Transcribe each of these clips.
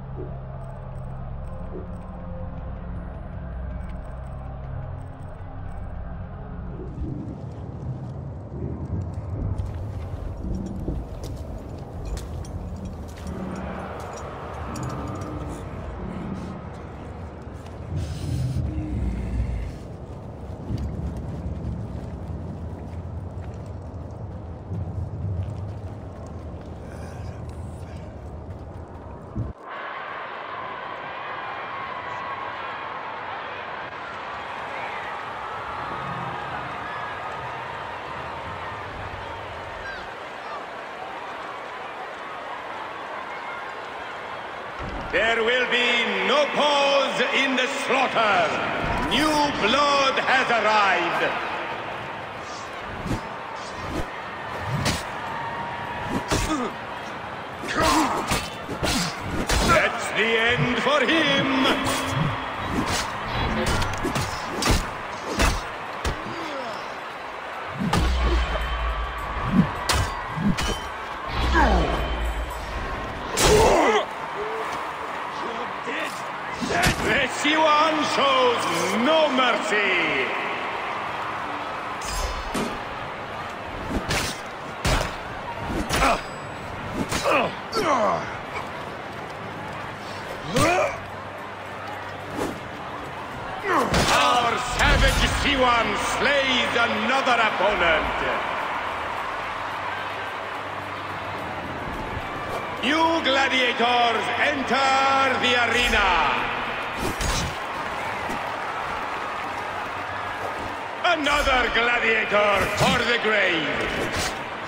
There will be no pause in the slaughter. New blood has arrived. That's the end for him. Siwan shows no mercy. Our savage Siwan slays another opponent. New gladiators enter the arena. Another gladiator for the grave!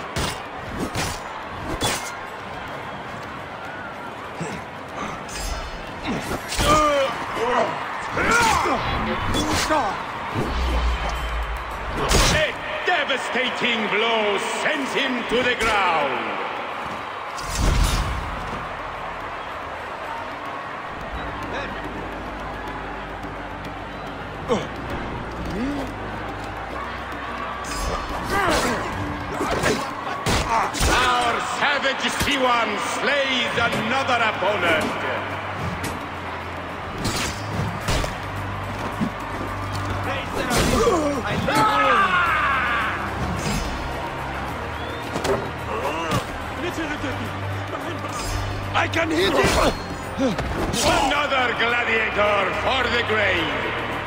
A devastating blow sends him to the ground! Our savage Siwan slays another opponent. I can hit him! Another gladiator for the grave.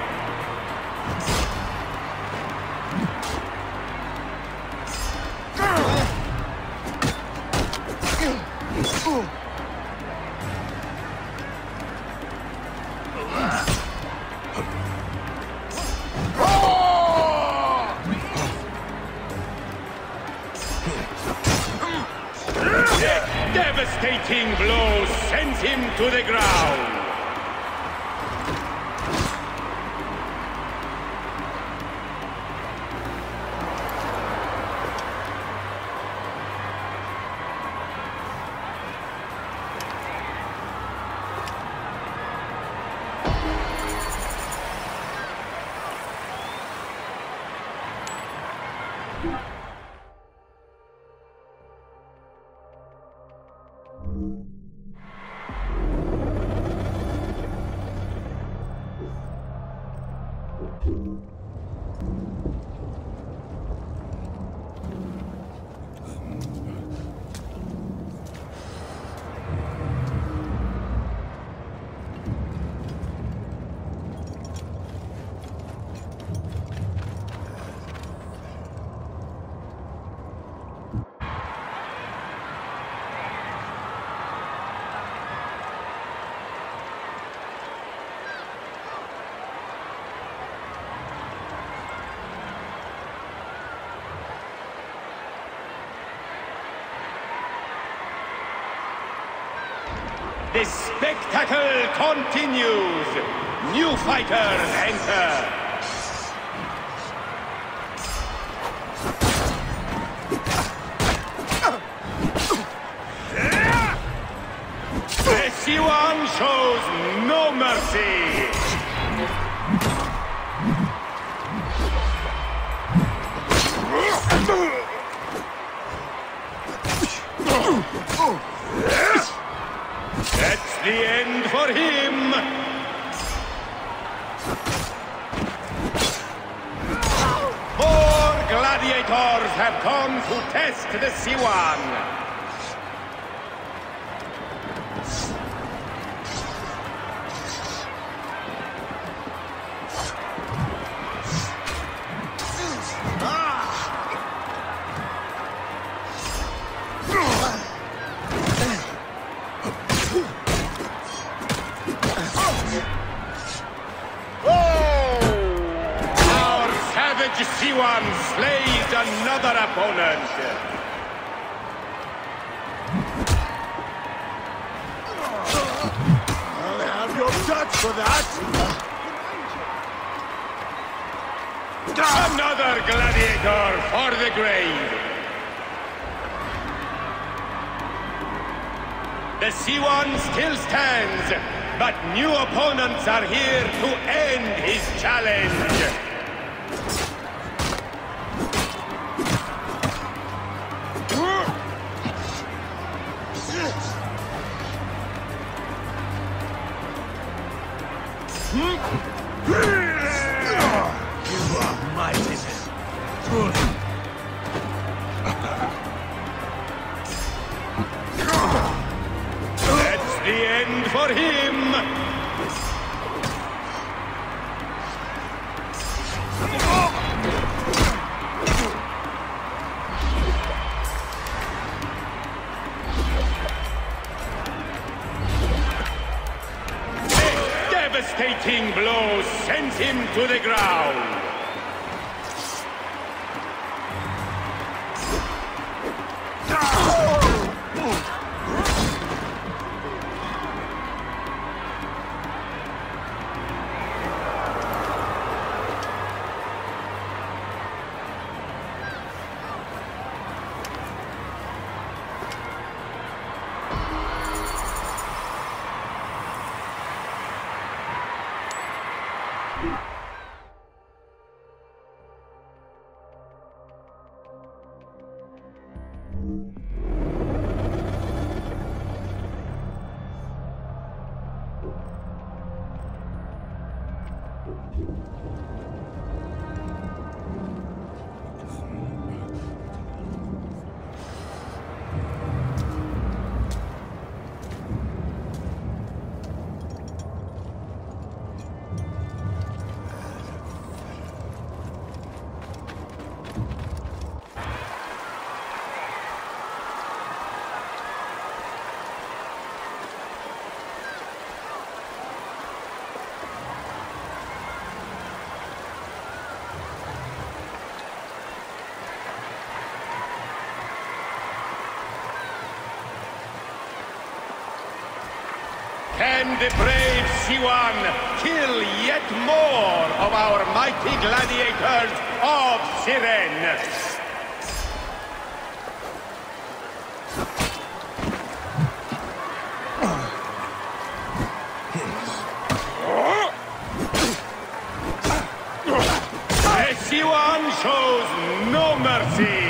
Devastating blow sends him to the ground. The spectacle continues. New fighters enter. The Siwan shows no mercy. That's the end for him! More gladiators have come to test the C1. C1 slays another opponent. I'll have your guts for that. Another gladiator for the grave. The C1 still stands, but new opponents are here to end his challenge. You are mighty. Truly. That's the end for him. Devastating blow sends him to the ground. Can the brave C1 kill yet more of our mighty gladiators of Cyrene? The C1 shows no mercy.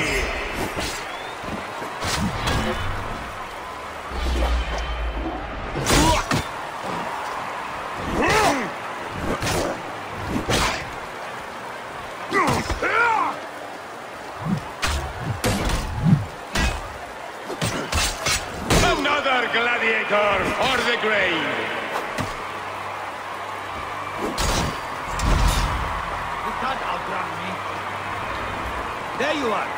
Another gladiator for the grave. You can't outrun me. There you are.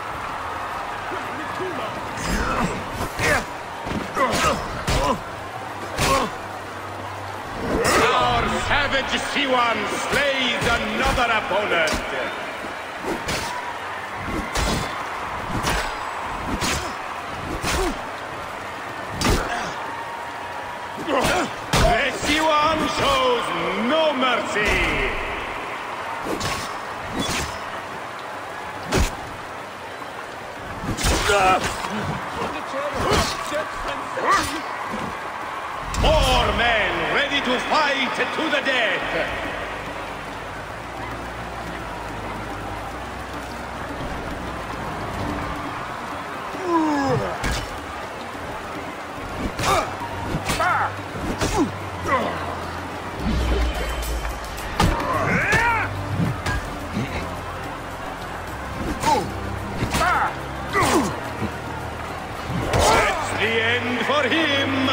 Our savage C1 slays another opponent. The C1 shows no mercy. More men ready to fight to the death. the end for him!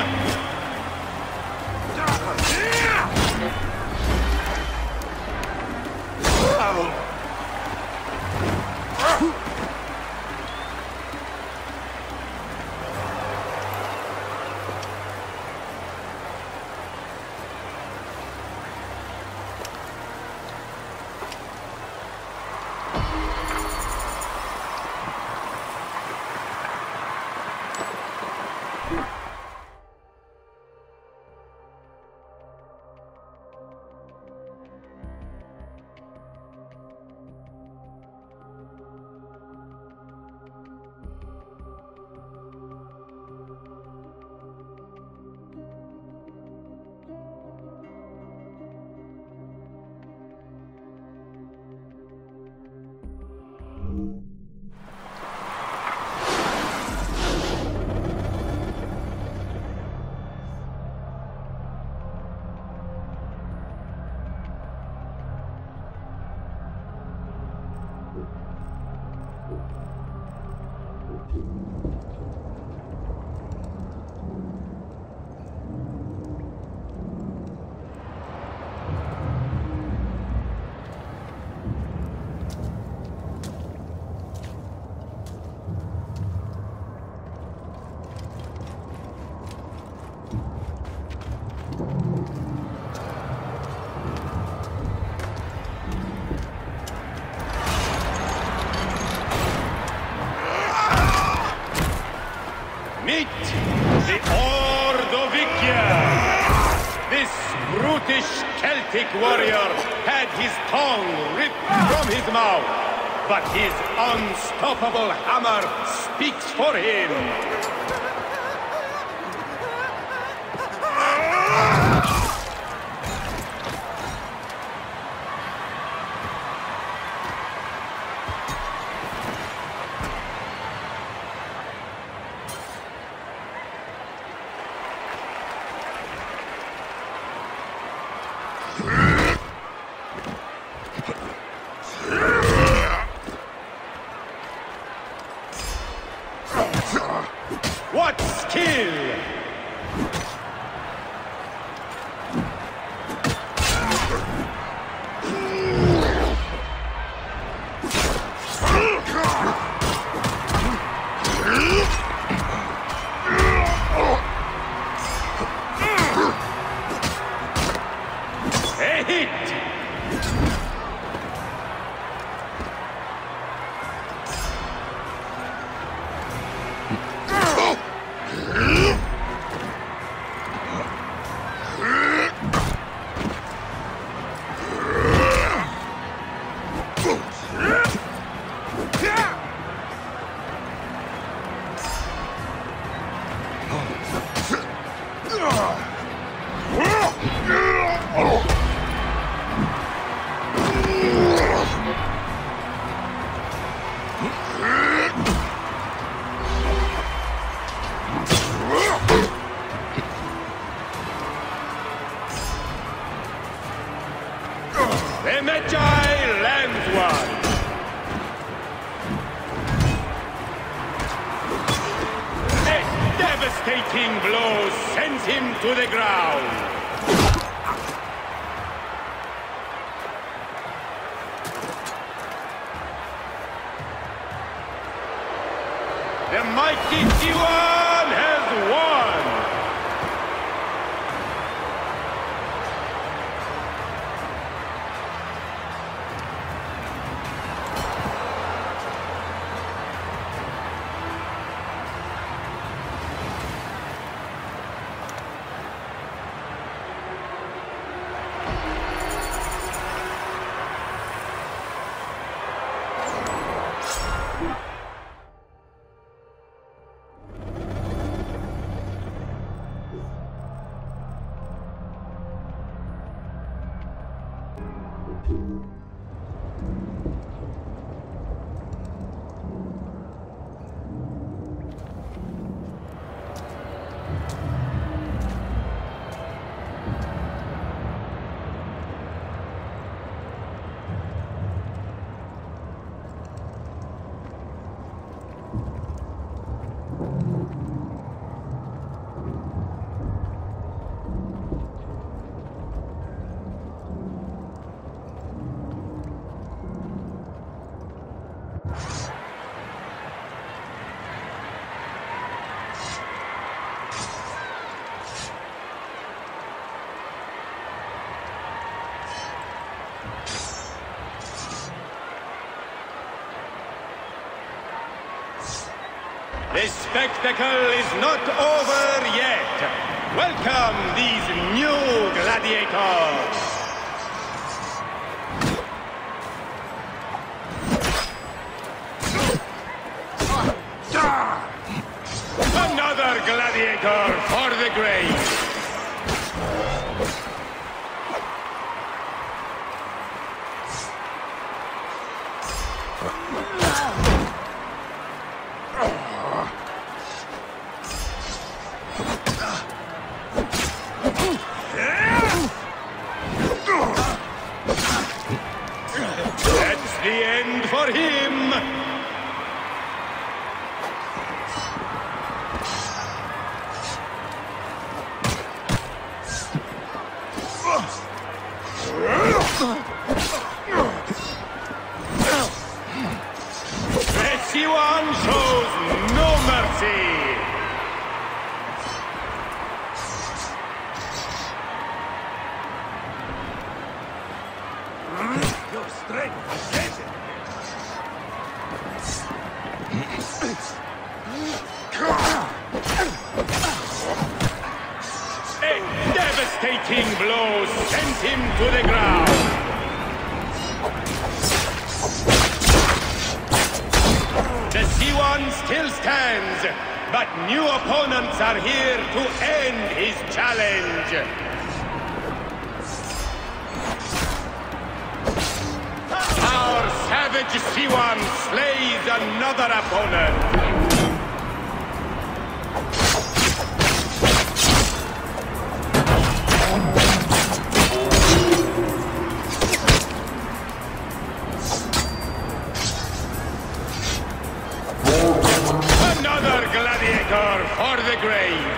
Meet the Ordovician! This brutish Celtic warrior had his tongue ripped from his mouth, but his unstoppable hammer speaks for him. What skill! A hit! The Magi lands one. A devastating blow sends him to the ground. The mighty T1 has won. The spectacle is not over yet. Welcome these new gladiators. Another gladiator for the grave. That's the end for him. C1 shows no mercy. Your strength is getting. A devastating blow sent him to the ground. The C1 still stands, but new opponents are here to end his challenge. Our savage C1 slays another opponent. Another gladiator for the grave.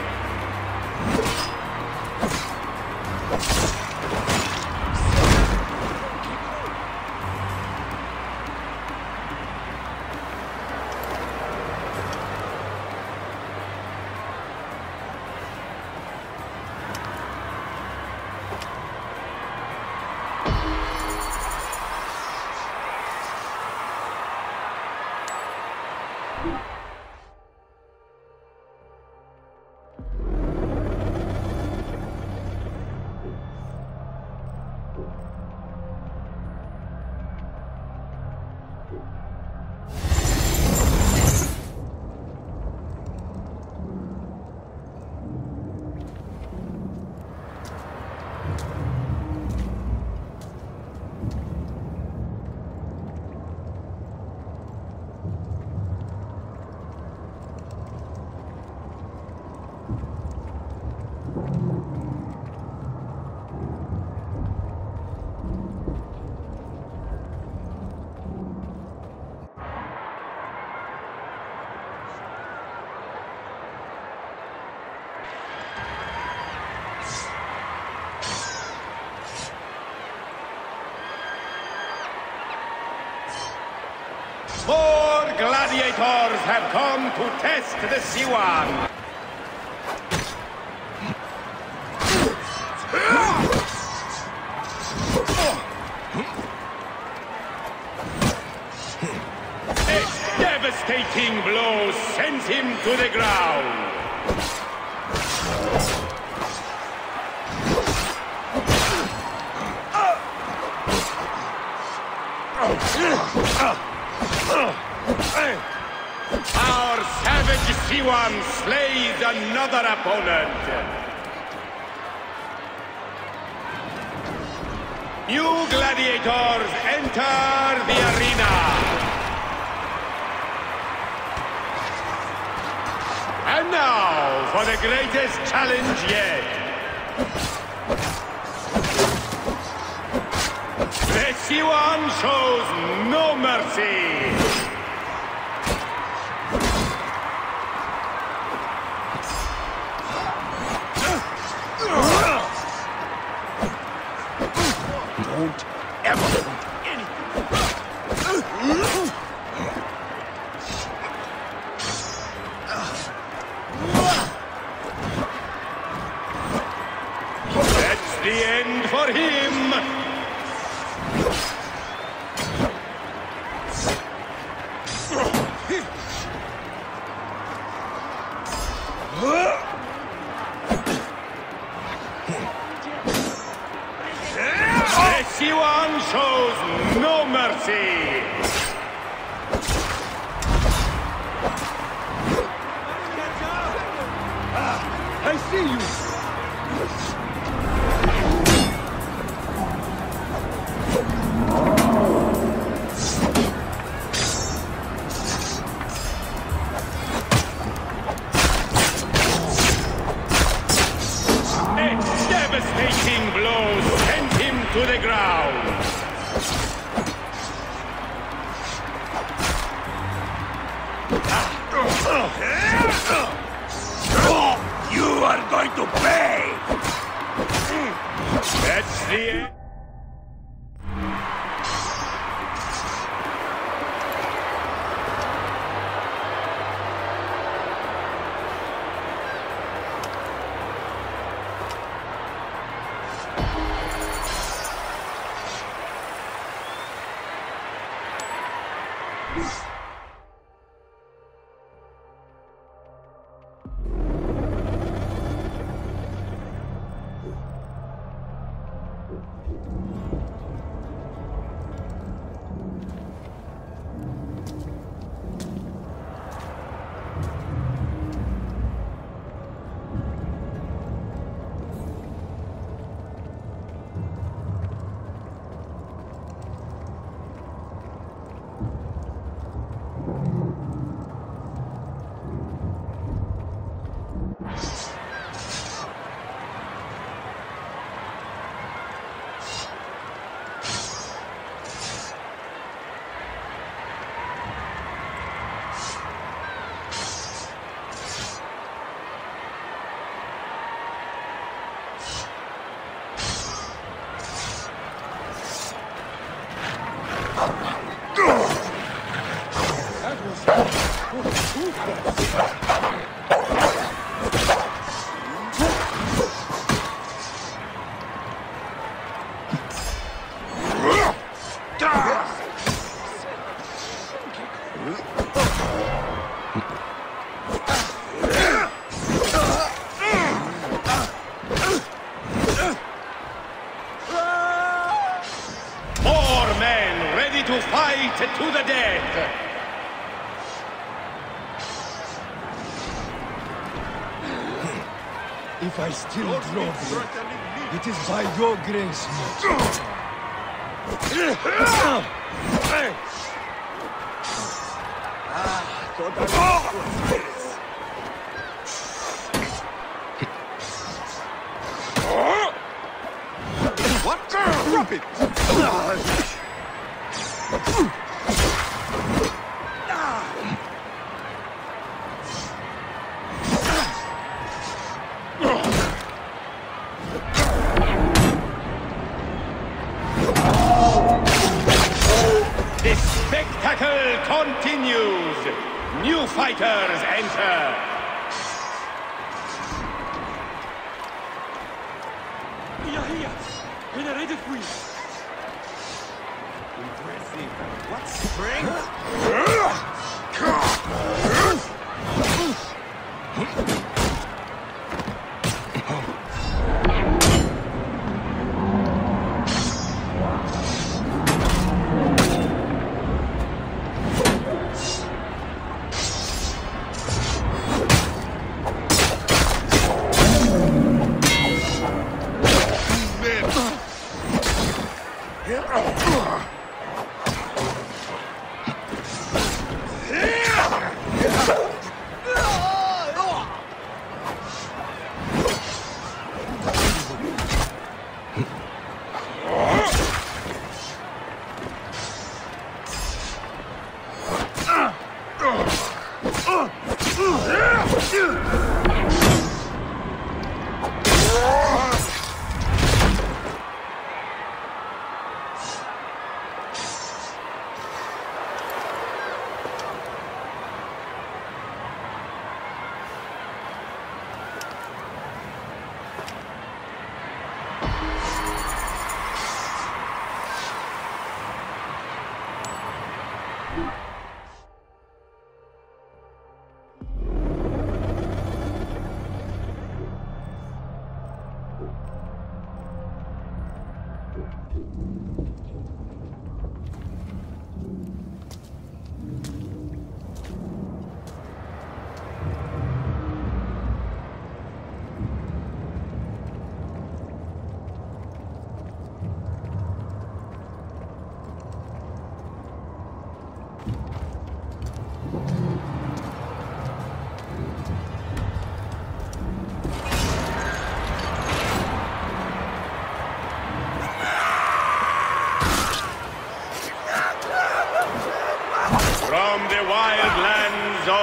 More gladiators have come to test the C1. A devastating blow sends him to the ground. Our savage C1 slays another opponent. New gladiators enter the arena. And now for the greatest challenge yet. The C1 shows no mercy. Don't ever want anything. That's the end for him. shows no mercy! I see you! A devastating blow sent him to the ground! You are going to pay! That's the end. To fight to the death! If I still draw blood, it is by your grace, What? Drop it! The spectacle continues! New fighters enter! Here! Bin ready for you! Impressive! What strength!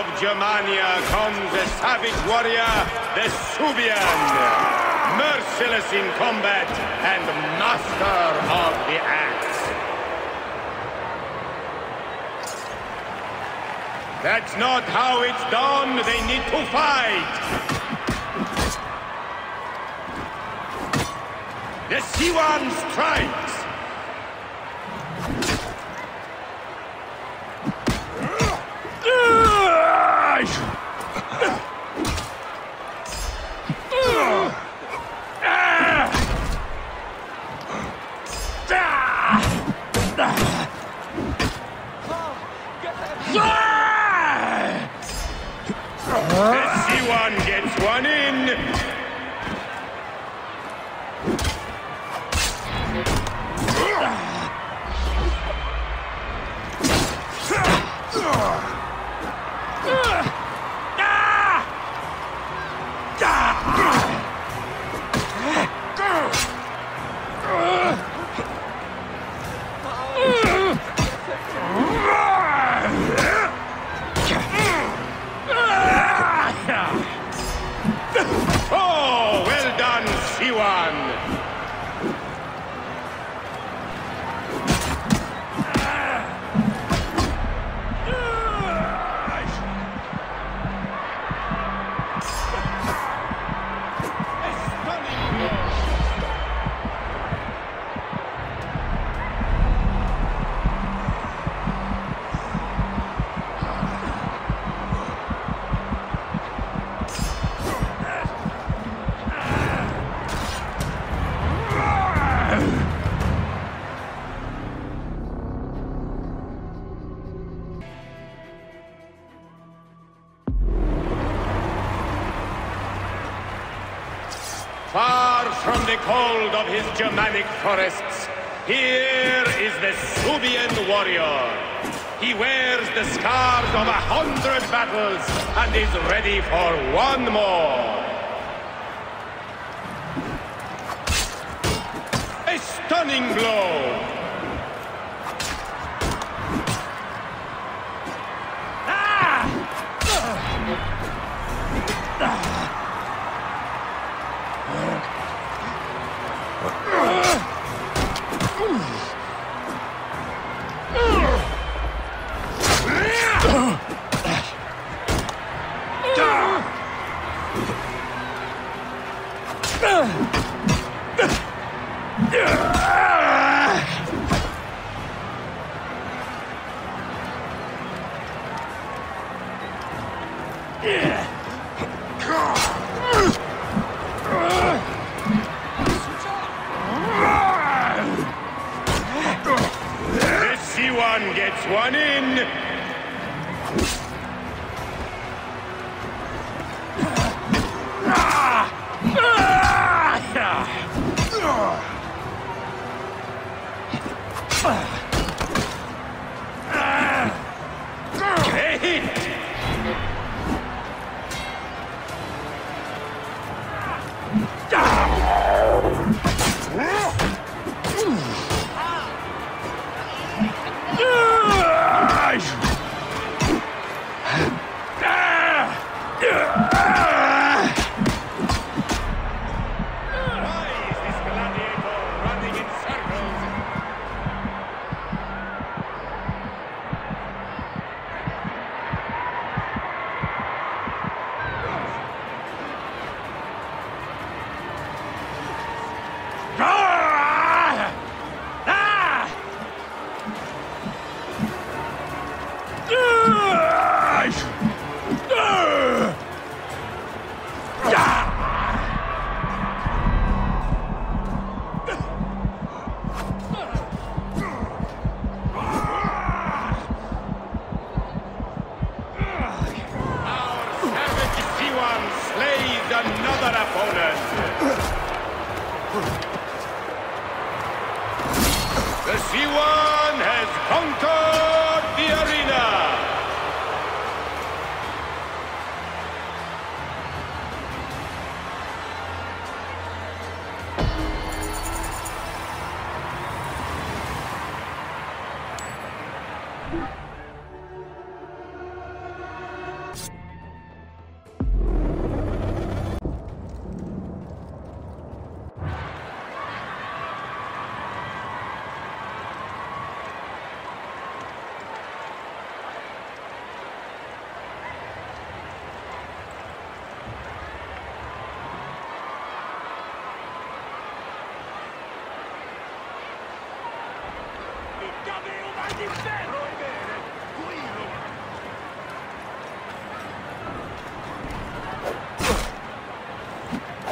of Germania comes a savage warrior, the Subian, merciless in combat and master of the axe. That's not how it's done. They need to fight. The Siwan strikes. The C1 gets one in. Oh, well done, C1. Far from the cold of his Germanic forests, here is the Subian warrior. He wears the scars of 100 battles and is ready for one more. A stunning blow. The C1 gets one in. A hit. Why is this Gladiator running in circles?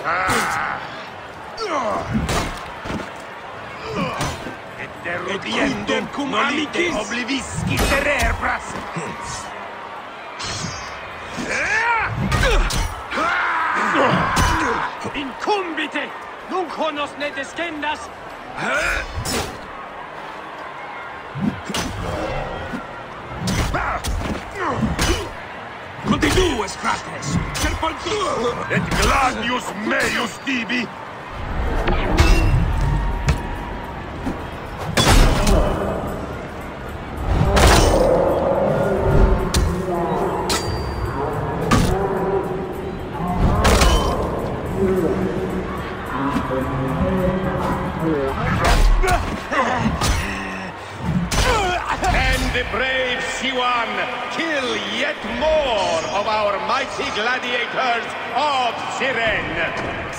Et diendum cum amicis oblivisci terebras. Incumbite! Nunc honos ne descendas! Continues, fratres! Serpultur! Et gladius meius tibi! The brave Siwan kill yet more of our mighty gladiators of Cyrene.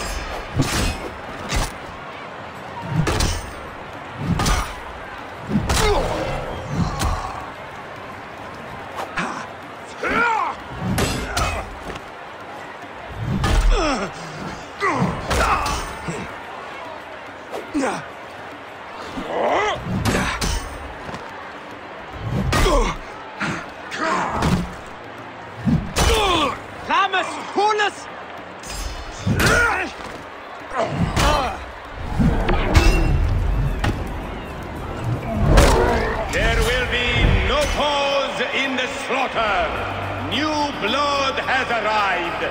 Lames, Hules! There will be no pause in the slaughter. New blood has arrived.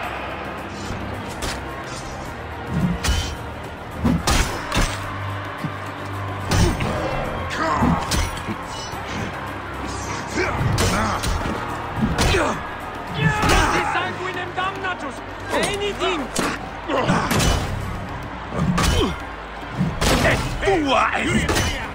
Sanguinem damnatus! Venitim! Et tua est!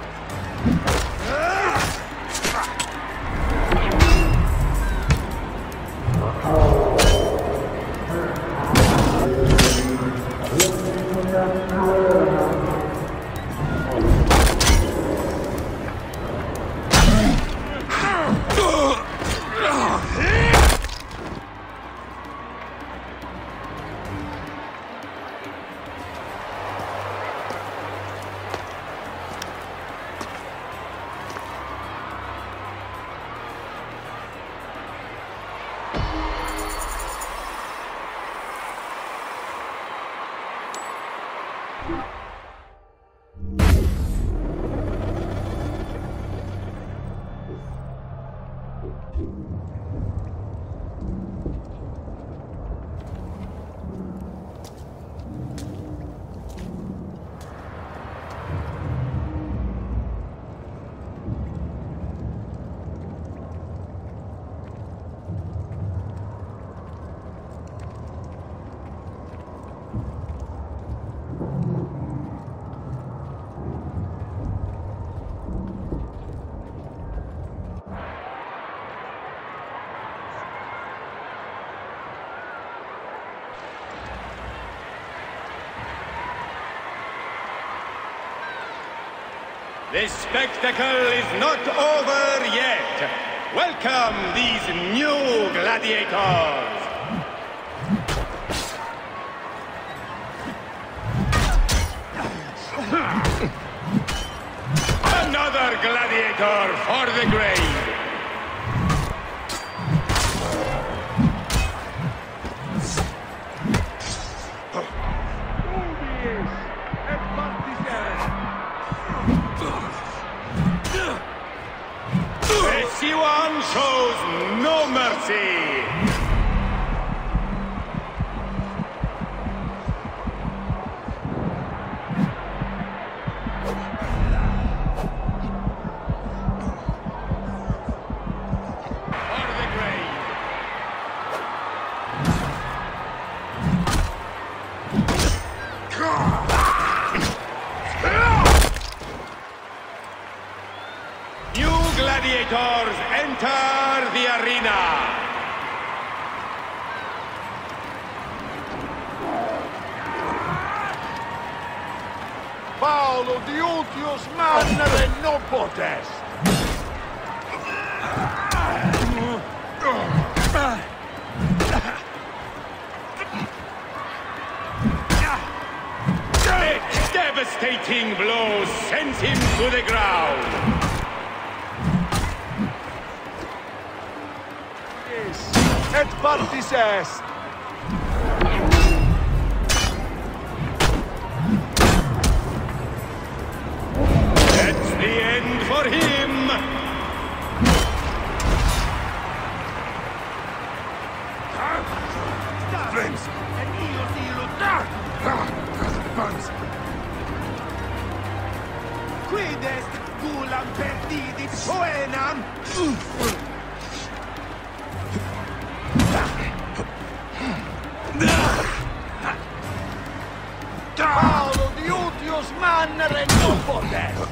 The spectacle is not over yet. Welcome these new gladiators. Another gladiator for the grave. Siwan shows no mercy. For the grave. Gladiators enter the arena. Paolo Diutius Magnere non potest. devastating blow sends him to the ground. Et partis est! That's the end for him. Friends! Et io si luttar! Burns! Quid est gulam perdidit poenam? Paolo diutius mannere non potest!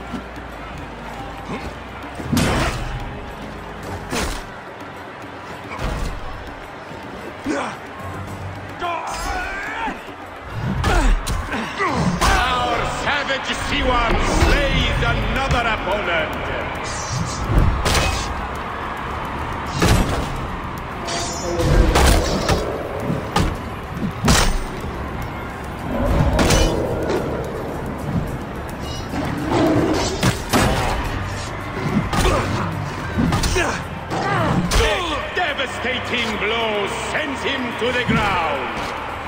Our savage Siwan slays another opponent. Devastating blow sends him to the ground.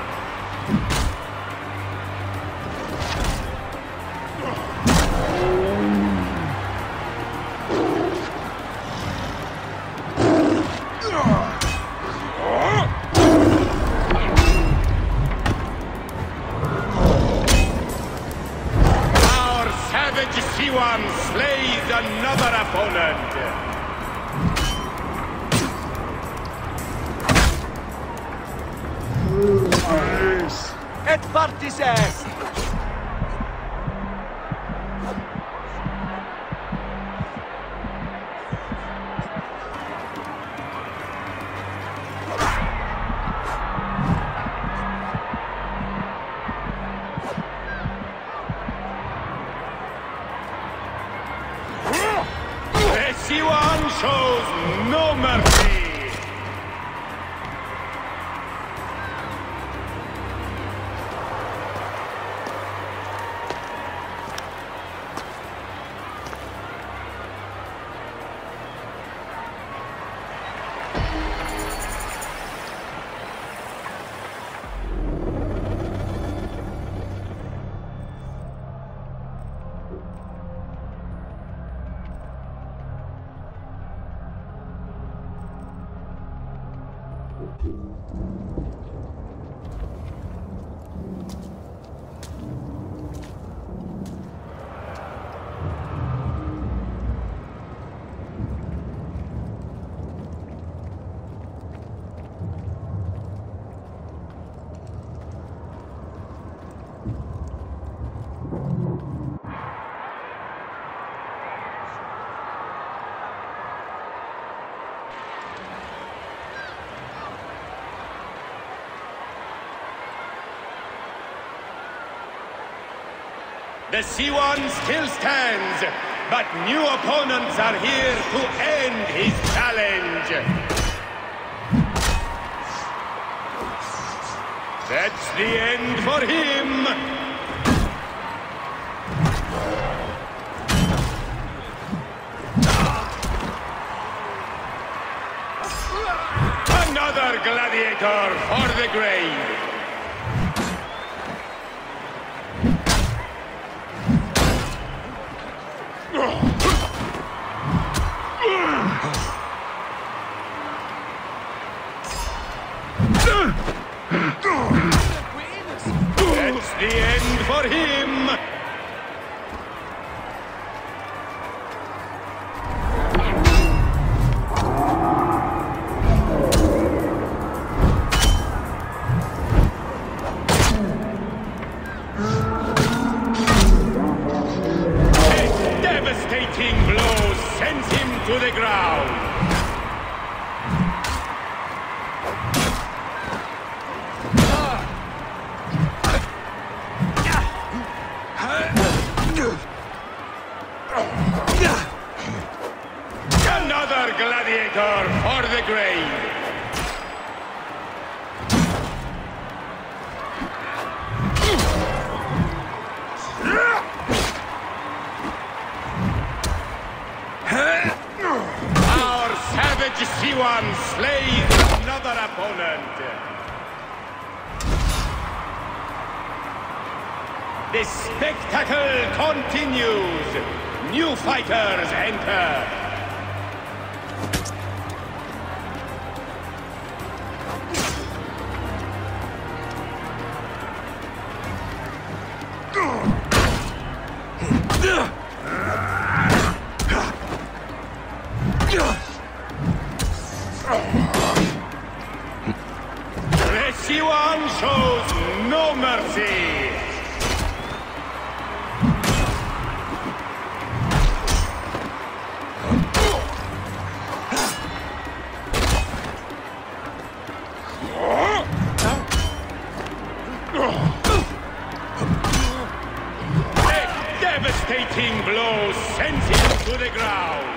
Our savage Siwan slays another opponent. Et partis est! The Siwan shows no mercy. The Siwan still stands, but new opponents are here to end his challenge. That's the end for him. Another gladiator for the grave. That's the end for him. A devastating blow sends him to the ground. Another gladiator for the grave. opponent. The spectacle continues. New fighters enter. Siwan shows no mercy. A devastating blow sends him to the ground.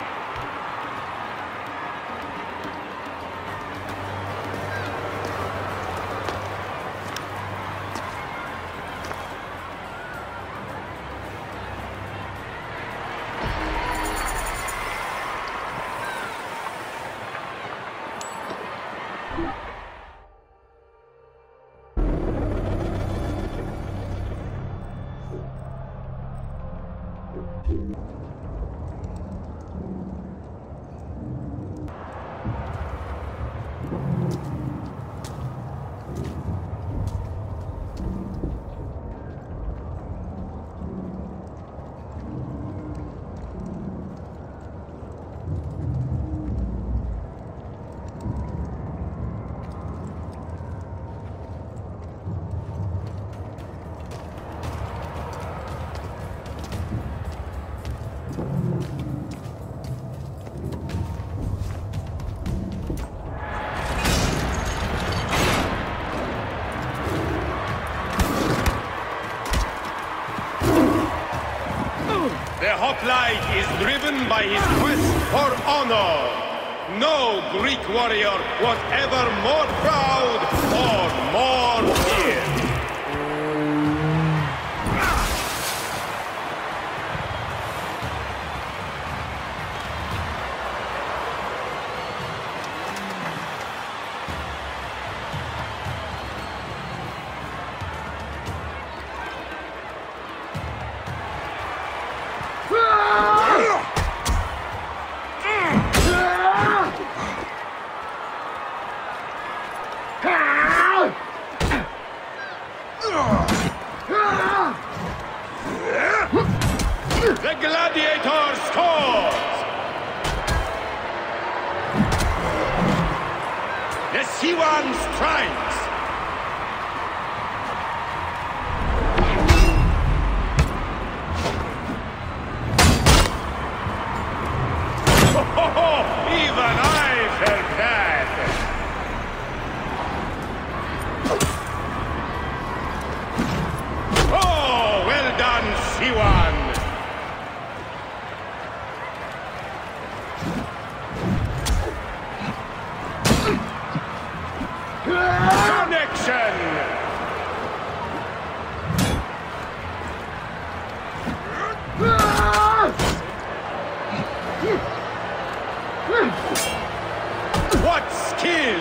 The hoplite is driven by his quest for honor. No Greek warrior was ever more proud or more feared. The Gladiator scores! The Siwan strikes! Oh, even I felt that! Oh, well done, Siwan! Connection! What skill!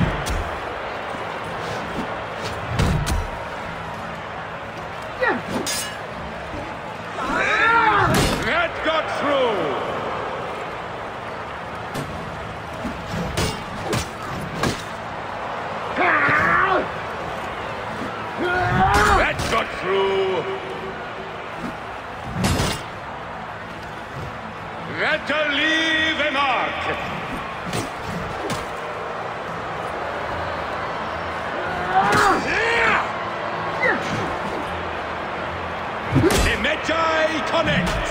That got through! That got through! That'll leave a mark! The Magi connect!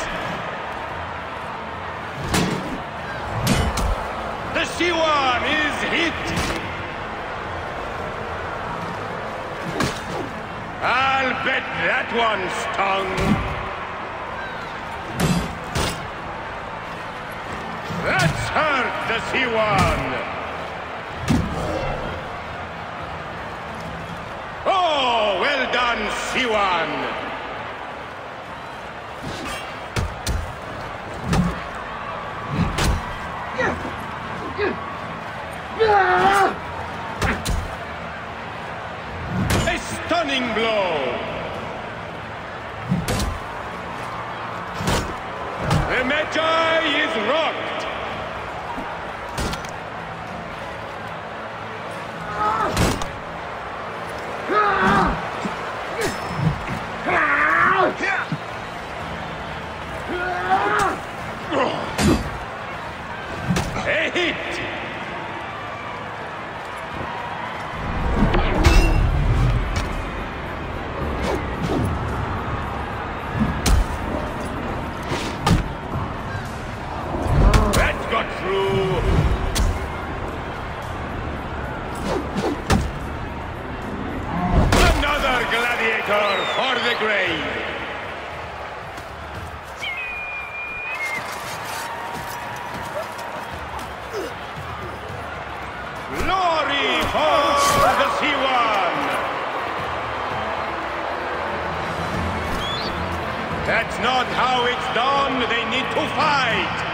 The Siwan is hit! I'll bet that one stung! That's hurt the Siwan! Oh, well done, Siwan! stunning blow. The Magi is rocked. A hit. That got through. Another gladiator for the grave. Glory for the C1! That's not how it's done. They need to fight.